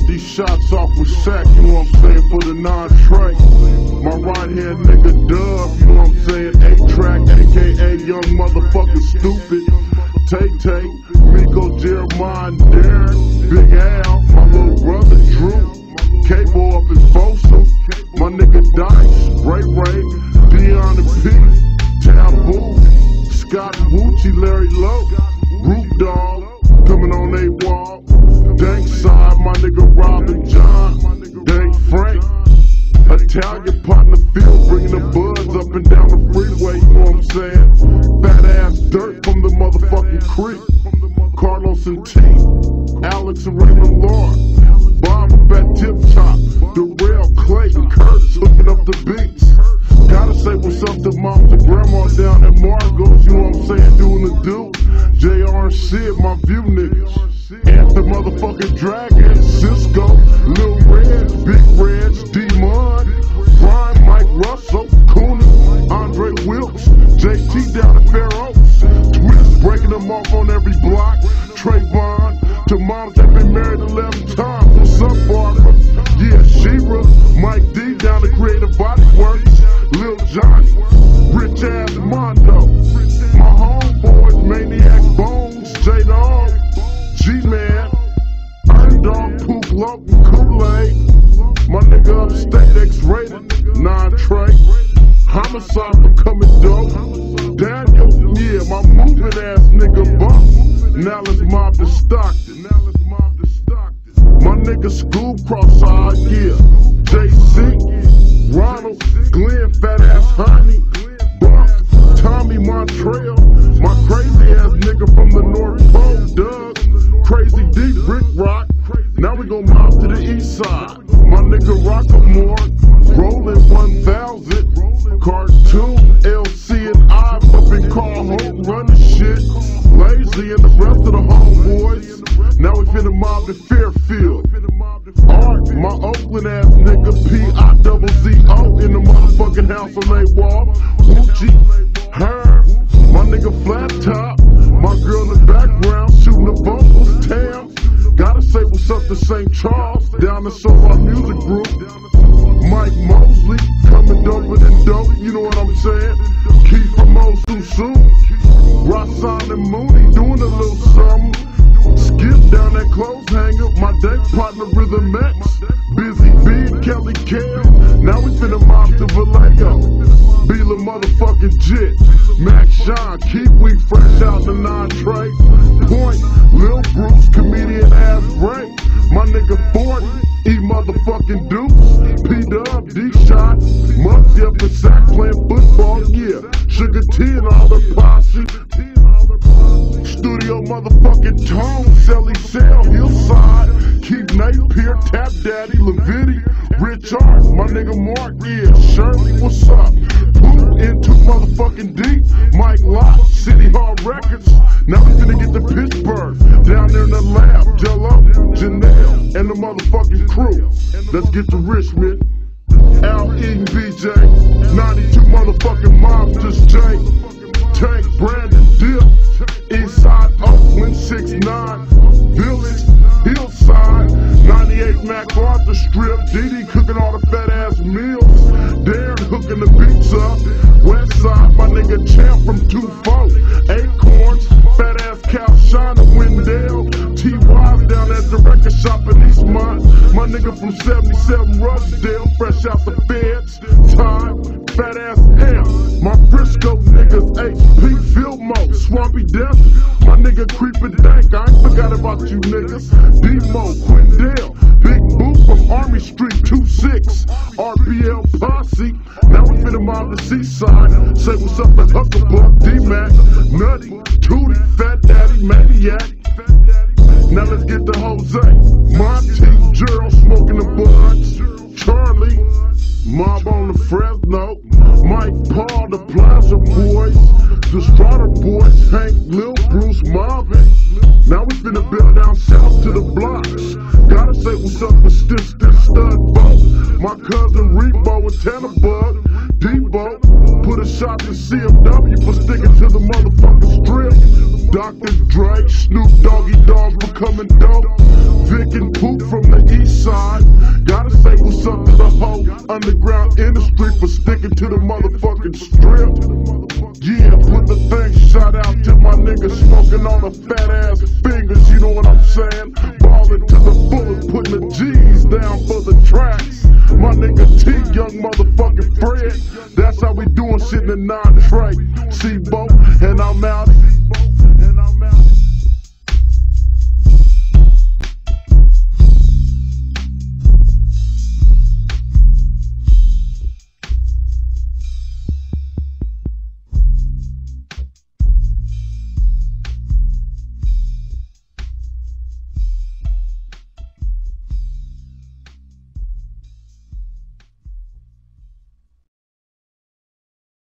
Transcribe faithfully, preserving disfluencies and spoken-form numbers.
these shots off with sack, you know what I'm saying, for the non-tray. My right hand nigga Dub, you know what I'm saying, A-Track, aka Young Motherfucking Stupid. Tay-Tay, Miko, Jeremiah, Darren, Big Al, my little brother Drew, K-Bo up in Folsom, my nigga Dice, Ray Ray, Dion and P, Taboo, Scott Wucci, Larry Lowe, Root Dog, coming on a wall, Dank Side, my nigga Robin John, Dank Frank, Italian partner Phil, bringing the buds up and down the freeway, you know what I'm saying? Fat ass dirt from the motherfucking creek. Carlos and T, Alex and Raymond Lord, Bob up at Tip Top, Darrell, Clayton, Kurtz hooking up the beats. Gotta say what's up to moms and grandma down at Margot's, you know what I'm saying, doing the do. J R and Sid, my view niggas. And the motherfucking Dragon, Cisco, Lil Reds, Big Reds, D-Mon, Brian, Mike Russell, Cooney, Andre Wilkes, J T down at Fair Oaks, Twist breaking them off on every block, Trayvon, to moms that been married eleven times, what's up Barbara? Yeah, Shira, Mike D down to Creative Body Works, Lil Johnny, Rich Ass Mondo, my homeboys, Maniac Bones, J-Dog, G-Man, Earn Dog, Poop Lump, and Kool-Aid, my nigga Upstate X-Rated, non-Trey, Homicide for coming dope, Daniel, yeah, my moving ass nigga Bump, now let's mob the Stockton, my nigga Scoob Cross-Eyed, yeah, J C, Ronald, Glenn, Fat Ass Honey, Bump, Tommy Montreal, my crazy ass nigga from the North Pole, Doug, Crazy D, Brick Rock. Now we gon' mob to the east side. My nigga Rockamore, Rollin' one thousand, Cartoon, L C and I up in Carl Holt running shit. Lazy and the rest of the homeboys. Now we finna mob to Fairfield. Art, my Oakland ass nigga, P I double Z O in the motherfucking house on they wall. Gucci, her, my nigga Flat Top, my girl in the background shooting the vocals, Tam. Gotta say what's up to Saint Charles, down the Solar Music Group. Mike Mosley, coming doper than dope, you know what I'm saying? Keith from Mosul soon. Rassan and Mooney doing a little something. Skip down that clothes hanger, my day partner Rhythm X. Busy B and Kelly Kale, now we finna mob to Vallejo. Beeler motherfucking Jit, Max Sean, Kiwi fresh out the non-tray. Point, Lil Bruce, comedian ass Ray. My nigga forty, E motherfucking Dukes. P-Dub, D-Shot, Muggsy up in sack playing football, yeah. Sugar T and all the posse. Studio motherfucking Tone, Selly Sale, Hillside, Keith Napier, Tap Daddy, Leviti, Rich Art, my nigga Mark, yeah, Shirley, what's up? Pooh into motherfucking deep, Mike Lott, City Hall Records, now we finna get to Pittsburgh, down there in the lab, Jello, Janelle, and the motherfucking crew. Let's get to Richmond, Al Eaton, B J, ninety-two motherfucking mobsters, Jay, Tank, Brandon, Dip, Eastside, Oakland, six nine, Village, Hillside, ninety-eight MacArthur Strip, Didi cooking all the fat ass meals, Darren hooking the beats up, Westside, my nigga Champ from two four, Acorns, fat ass Cal Shiner, Wendell, T Y's down at the record shop in Eastmont, my nigga from seventy-seven Ruggsdale, fresh out the feds, Time, fat ass M, my Frisco niggas, H P Fillmo, Swampy Death, my nigga Creepin' Dank, I ain't forgot about you niggas, D-Mo, Quindale, Big Boo from Army Street two six, R B L Posse, now we finna mob the seaside, say what's up at Hucklebuck, D-Mac, Nutty, Tootie, Fat Daddy, Maniac, now let's get to Jose, Monty, Gerald smoking the buds, Charlie, Mob on the Fresno, Mike Paul, the Plaza Boys, the Strata Boys, Hank, Lil Bruce, Marvin. Now we finna build down south to the blocks. Gotta say what's up with Stiff Stiff Stud Bo, my cousin Repo and Tannabug, Debo, put a shot to C M W for sticking to the motherfucking strip. Doctor Dre, Snoop Doggy Dogg for coming dope. Vic and Poop from the east side. Gotta say what's up to the whole underground industry for sticking to the motherfucking strip. Yeah, put the thing